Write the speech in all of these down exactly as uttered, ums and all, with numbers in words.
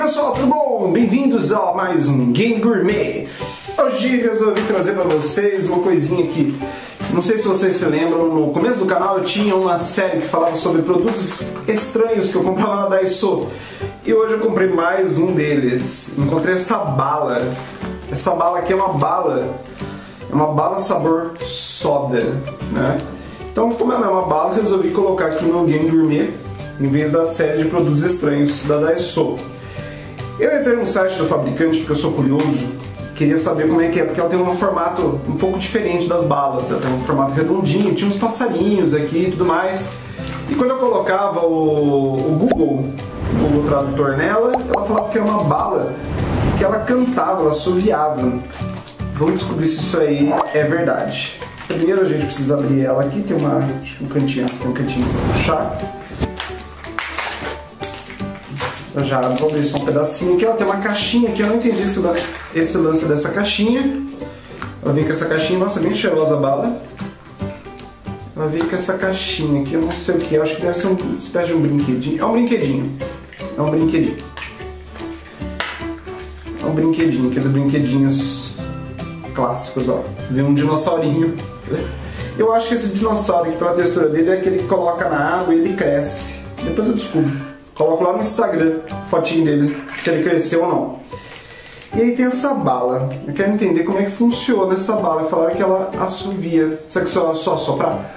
pessoal, tudo bom? Bem-vindos a mais um Game Gourmet. Hoje resolvi trazer para vocês uma coisinha aqui. Não sei se vocês se lembram, no começo do canal eu tinha uma série que falava sobre produtos estranhos que eu comprava na Daiso. E hoje eu comprei mais um deles. Encontrei essa bala. Essa bala aqui é uma bala, é uma bala sabor soda, né? Então, como ela é uma bala, resolvi colocar aqui no Game Gourmet em vez da série de produtos estranhos da Daiso. Eu entrei no site do fabricante porque eu sou curioso, queria saber como é que é, porque ela tem um formato um pouco diferente das balas, ela tem um formato redondinho, tinha uns passarinhos aqui e tudo mais. E quando eu colocava o, o Google, o Google Tradutor nela, ela falava que é uma bala que ela cantava, ela assoviava. Vamos descobrir se isso aí é verdade. Primeiro a gente precisa abrir ela aqui, tem uma, acho que um cantinho, tem um cantinho para puxar. Eu já vou abrir só um pedacinho aqui, ela tem uma caixinha aqui, eu não entendi esse, esse lance dessa caixinha. Ela vem com essa caixinha, nossa, bem cheirosa a bala. Ela vem com essa caixinha aqui, eu não sei o que é, acho que deve ser uma espécie de um brinquedinho. É um brinquedinho, é um brinquedinho. É um brinquedinho, aqueles brinquedinhos clássicos, ó. Vem um dinossaurinho. Eu acho que esse dinossauro aqui, pela textura dele, é aquele que coloca na água e ele cresce. Depois eu descubro. Coloco lá no Instagram, fotinho dele, se ele cresceu ou não. E aí tem essa bala. Eu quero entender como é que funciona essa bala. Falaram que ela assovia. Será que só, só soprar?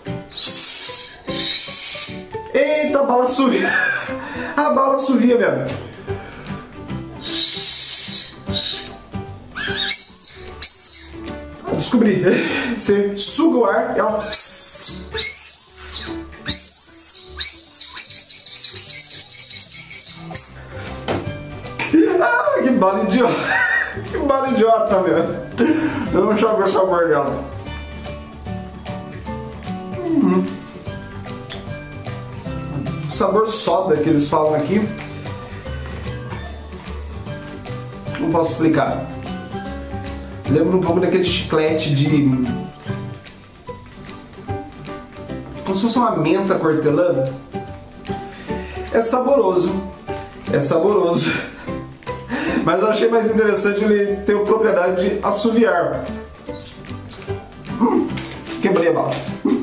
Eita, a bala assovia. A bala assovia, velho. Descobri. Você suga o ar e ela... Ah, que bala idiota! Que bala idiota, meu! Eu não jogo o sabor dela. Hum. O sabor soda que eles falam aqui, não posso explicar. Lembra um pouco daquele chiclete de... como se fosse uma menta cortelã. É saboroso. É saboroso. Mas eu achei mais interessante ele ter a propriedade de assoviar. Hum, quebrei a bala. Hum.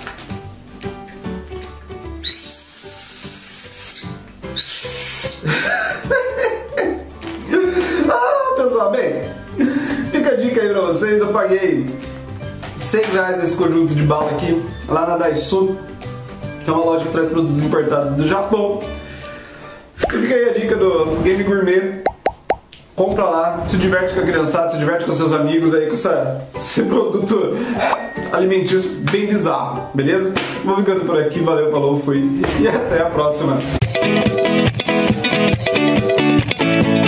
Ah, pessoal, bem, fica a dica aí pra vocês. Eu paguei seis reais nesse conjunto de bala aqui, lá na Daiso, que é uma loja que traz produtos importados do Japão. E fica aí a dica do Game Gourmet. Compra lá, se diverte com a criançada, se diverte com seus amigos aí com essa, esse produto alimentício bem bizarro, beleza? Vou ficando por aqui, valeu, falou, fui e até a próxima!